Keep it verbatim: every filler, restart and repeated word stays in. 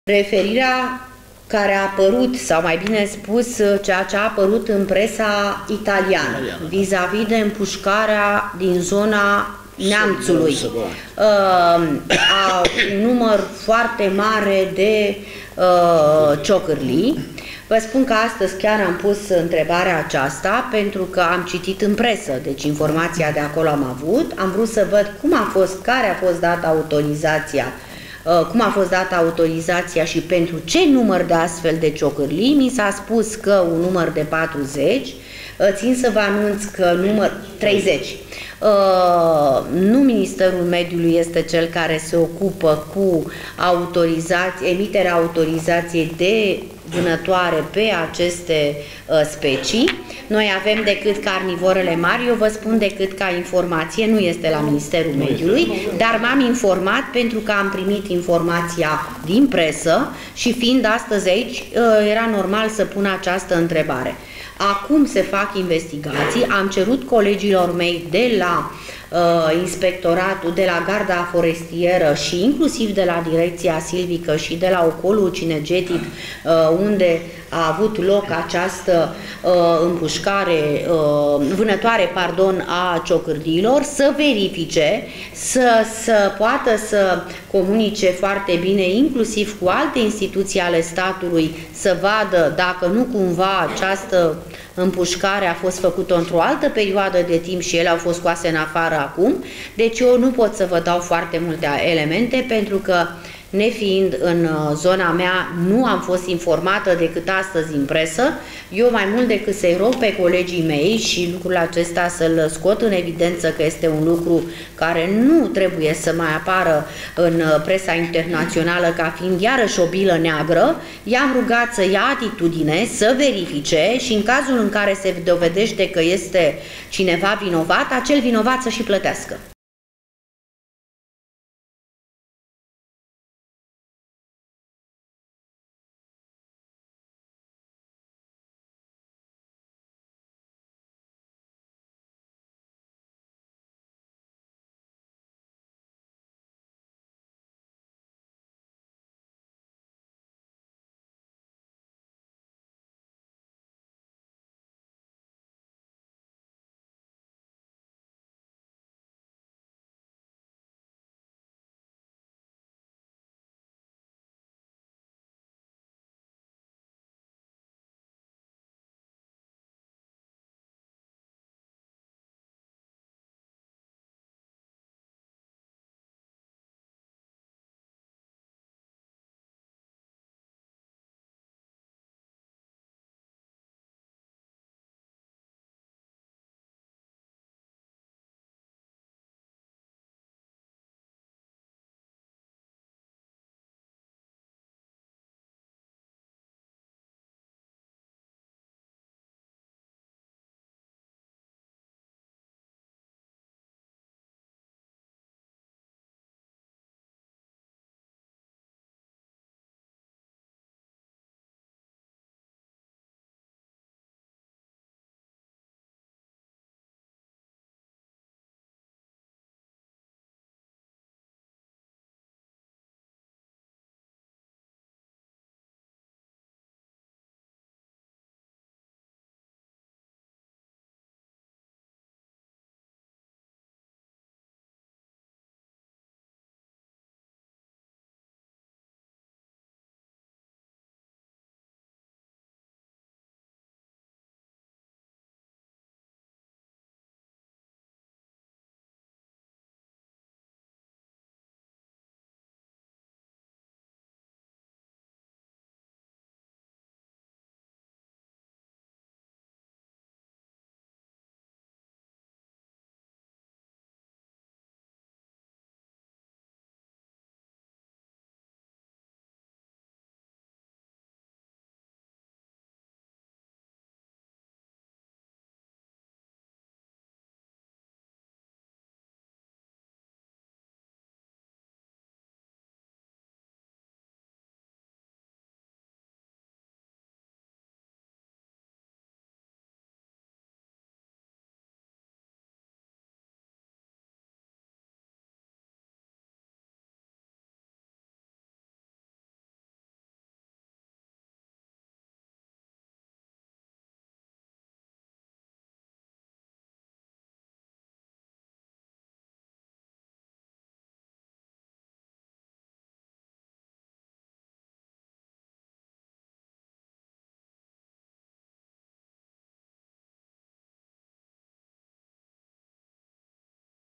referirea care a apărut, sau mai bine spus, ceea ce a apărut în presa italiană, vis-a-vis de împușcarea din zona Neamțului. Uh, a un număr foarte mare de uh, ciocârlii. Vă spun că astăzi chiar am pus întrebarea aceasta pentru că am citit în presă, deci informația de acolo am avut. Am vrut să văd cum a fost, care a fost dată autorizația, uh, cum a fost dată autorizația și pentru ce număr de astfel de ciocârlii. Mi s-a spus că un număr de patruzeci, uh, țin să vă anunț că număr treizeci. Uh, nu Ministerul Mediului este cel care se ocupă cu autorizație, emiterea autorizației de vânătoare pe aceste uh, specii. Noi avem decât carnivorele mari, eu vă spun decât ca informație, nu este la Ministerul Mediului, dar m-am informat pentru că am primit informația din presă și fiind astăzi aici, uh, era normal să pun această întrebare. Acum se fac investigații, am cerut colegilor mei de la uh, inspectoratul, de la garda forestieră și inclusiv de la direcția silvică și de la ocolul cinegetic uh, unde a avut loc această uh, împușcare, uh, vânătoare, pardon, a ciocârliilor, să verifice, să, să poată să comunice foarte bine, inclusiv cu alte instituții ale statului, să vadă dacă nu cumva această împușcare a fost făcută într-o altă perioadă de timp și ele au fost scoase în afară acum. Deci eu nu pot să vă dau foarte multe elemente pentru că, nefiind în zona mea, nu am fost informată decât astăzi în presă. Eu mai mult decât să-i rog pe colegii mei și lucrul acesta să-l scot în evidență că este un lucru care nu trebuie să mai apară în presa internațională ca fiind iarăși o bilă neagră, i-am rugat să ia atitudine, să verifice și în cazul în care se dovedește că este cineva vinovat, acel vinovat să și plătească.